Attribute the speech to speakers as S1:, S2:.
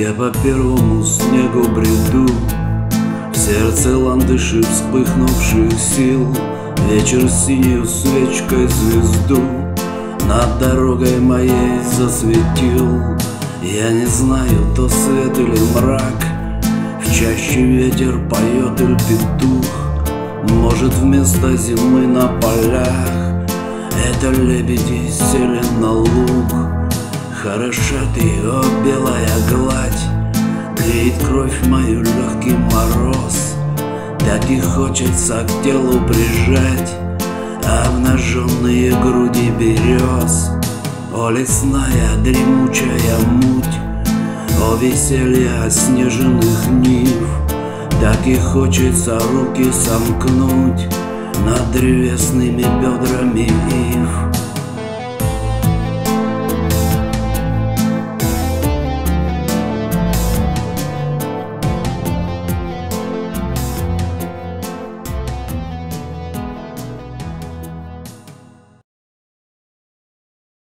S1: Я по первому снегу бреду, в сердце ландыши вспыхнувших сил. Вечер синюю свечкой звезду над дорогой моей засветил. Я не знаю, то свет или мрак, в чаще ветер поет или петух. Может, вместо зимы на полях это лебеди сели на луг. Хороша ты, о белая гладь, греет кровь мою легкий мороз. Так и хочется к телу прижать обнаженные груди берез. О лесная дремучая муть, о веселье оснеженных нив, так и хочется руки сомкнуть над древесными бедрами ив.